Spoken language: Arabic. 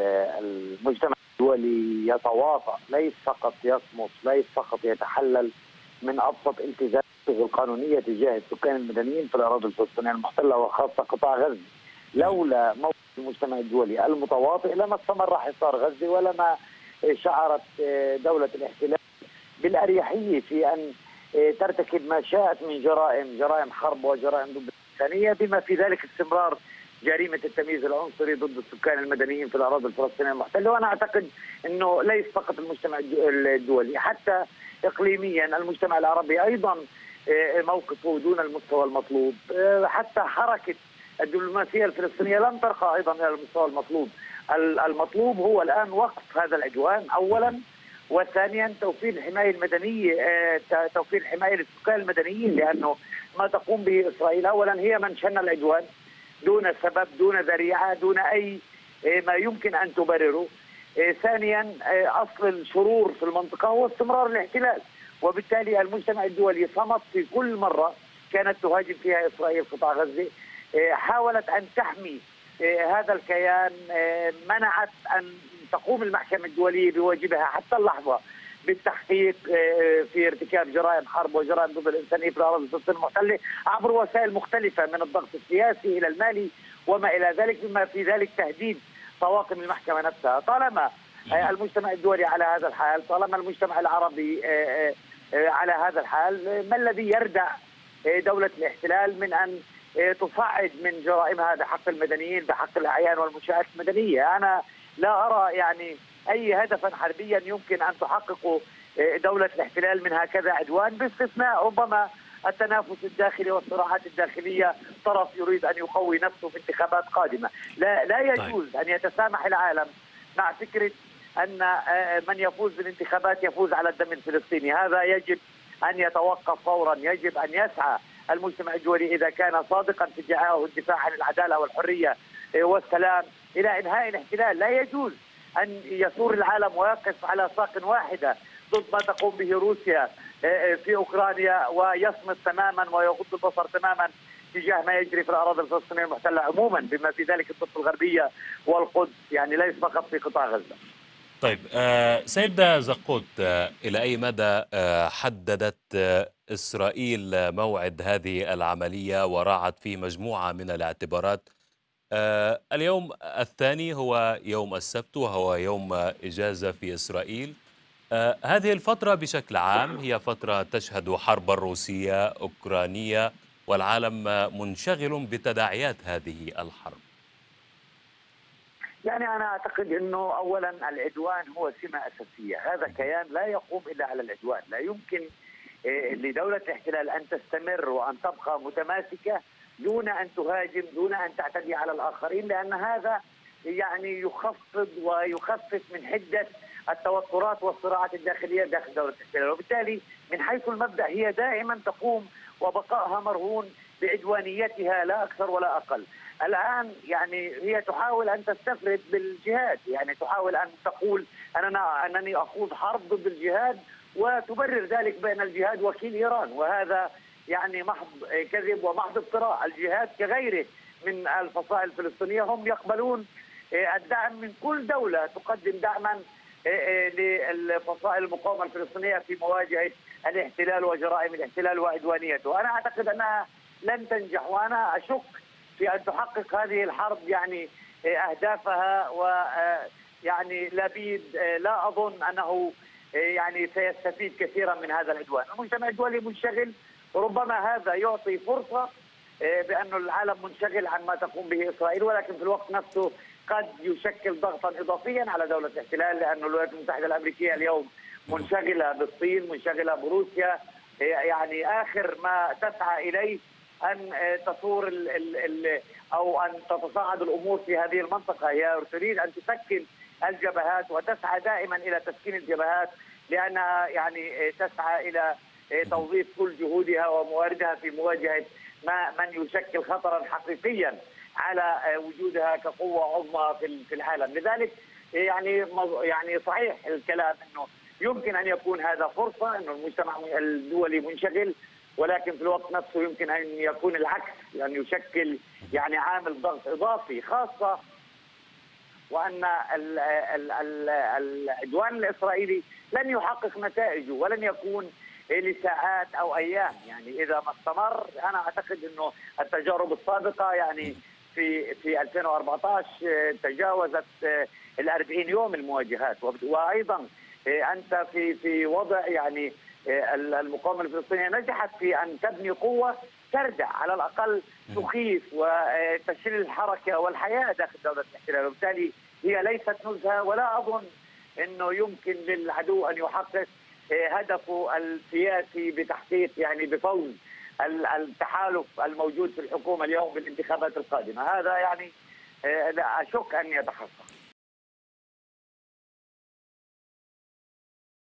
المجتمع الدولي يتواطأ، ليس فقط يصمت، ليس فقط يتحلل من ابسط التزاماته القانونيه تجاه السكان المدنيين في الاراضي الفلسطينيه المحتله وخاصه قطاع غزه. لولا موقف المجتمع الدولي المتواطئ لما استمر حصار غزه، ولما شعرت دوله الاحتلال بالاريحيه في ان ترتكب ما شاءت من جرائم حرب وجرائم ضد الانسانيه، بما في ذلك استمرار جريمه التمييز العنصري ضد السكان المدنيين في الاراضي الفلسطينيه المحتله. وانا اعتقد انه ليس فقط المجتمع الدولي، حتى اقليميا المجتمع العربي ايضا موقفه دون المستوى المطلوب. حتى حركه الدبلوماسيه الفلسطينيه لم ترقى ايضا الى المستوى المطلوب. المطلوب هو الان وقف هذا العدوان اولا، وثانيا توفير الحمايه المدنيه، توفير الحمايه للسكان المدنيين، لانه ما تقوم به اسرائيل اولا هي من شن العدوان دون سبب، دون ذريعه، دون اي ما يمكن ان تبرره. ثانيا اصل الشرور في المنطقه هو استمرار الاحتلال، وبالتالي المجتمع الدولي صمت في كل مره كانت تهاجم فيها اسرائيل قطاع غزه. حاولت ان تحمي هذا الكيان، منعت ان تقوم المحكمه الدوليه بواجبها حتى اللحظه بالتحقيق في ارتكاب جرائم حرب وجرائم ضد الانسانيه في الاراضي الفلسطينيه المحتله عبر وسائل مختلفه، من الضغط السياسي الى المالي وما الى ذلك، بما في ذلك تهديد طواقم المحكمه نفسها. طالما المجتمع الدولي على هذا الحال، طالما المجتمع العربي على هذا الحال، ما الذي يردع دوله الاحتلال من ان تصعد من جرائمها بحق المدنيين، بحق الاعيان والمنشآت المدنيه؟ انا لا ارى يعني اي هدفا حربيا يمكن ان تحققه دوله الاحتلال من هكذا عدوان، باستثناء ربما التنافس الداخلي والصراعات الداخليه، طرف يريد ان يقوي نفسه في انتخابات قادمه. لا يجوز ان يتسامح العالم مع فكره ان من يفوز بالانتخابات يفوز على الدم الفلسطيني. هذا يجب ان يتوقف فورا. يجب ان يسعى المجتمع الدولي اذا كان صادقا في ادعائه الدفاع عن العداله والحريه والسلام الى انهاء الاحتلال. لا يجوز ان يثور العالم ويقف على ساق واحده ضد ما تقوم به روسيا في اوكرانيا ويصمت تماما ويغض البصر تماما تجاه ما يجري في الاراضي الفلسطينيه المحتله عموما، بما في ذلك الضفه الغربيه والقدس، يعني ليس فقط في قطاع غزه. طيب سيد زقوت، إلى أي مدى حددت إسرائيل موعد هذه العملية وراعت فيه مجموعة من الاعتبارات؟ اليوم الثاني هو يوم السبت وهو يوم إجازة في إسرائيل. هذه الفترة بشكل عام هي فترة تشهد حربا روسية أوكرانية، والعالم منشغل بتداعيات هذه الحرب. يعني أنا أعتقد أنه أولا العدوان هو سمة أساسية. هذا كيان لا يقوم إلا على العدوان. لا يمكن لدولة الاحتلال أن تستمر وأن تبقى متماسكة دون أن تهاجم، دون أن تعتدي على الآخرين، لأن هذا يعني يخفض ويخفف من حدة التوترات والصراعات الداخلية داخل دولة الاحتلال. وبالتالي من حيث المبدأ هي دائما تقوم وبقائها مرهون بعدوانيتها لا أكثر ولا أقل. الآن يعني هي تحاول أن تستفرد بالجهاد، يعني تحاول أن تقول أنني أخوض حرب ضد الجهاد وتبرر ذلك بأن الجهاد وكيل إيران، وهذا يعني محض كذب ومحض افتراء. الجهاد كغيره من الفصائل الفلسطينية هم يقبلون الدعم من كل دولة تقدم دعما للفصائل المقاومة الفلسطينية في مواجهة الاحتلال وجرائم الاحتلال وعدوانيته. أنا أعتقد أنها لن تنجح، وأنا أشك في أن تحقق هذه الحرب يعني أهدافها، ويعني لبيد لا أظن أنه يعني سيستفيد كثيرا من هذا العدوان. المجتمع الدولي منشغل، ربما هذا يعطي فرصة بأن العالم منشغل عن ما تقوم به إسرائيل، ولكن في الوقت نفسه قد يشكل ضغطا إضافيا على دولة الاحتلال، لأن الولايات المتحدة الأمريكية اليوم منشغلة بالصين، منشغلة بروسيا. يعني آخر ما تسعى إليه أن تثور أو أن تتصاعد الأمور في هذه المنطقة. هي تريد أن تسكن الجبهات وتسعى دائما إلى تسكين الجبهات، لأنها يعني تسعى إلى توظيف كل جهودها ومواردها في مواجهة من يشكل خطرا حقيقيا على وجودها كقوة عظمى في العالم. لذلك يعني صحيح الكلام أنه يمكن أن يكون هذا فرصة، أنه المجتمع الدولي منشغل، ولكن في الوقت نفسه يمكن أن يكون العكس، أن يشكل يعني عامل ضغط إضافي، خاصة وأن العدوان الإسرائيلي لن يحقق نتائجه ولن يكون لساعات أو أيام. يعني إذا ما استمر أنا أعتقد أنه التجارب السابقة يعني في 2014 تجاوزت ال40 يوم المواجهات. وأيضا أنت في وضع يعني المقاومة الفلسطينية نجحت في أن تبني قوة تردع على الأقل تخيف وتشيل الحركة والحياة داخل دولة الاحتلال، وبالتالي هي ليست نزهة، ولا أظن أنه يمكن للعدو أن يحقق هدفه السياسي بتحقيق يعني بفوز التحالف الموجود في الحكومة اليوم بالانتخابات القادمة. هذا يعني لا أشك أن يتحقق.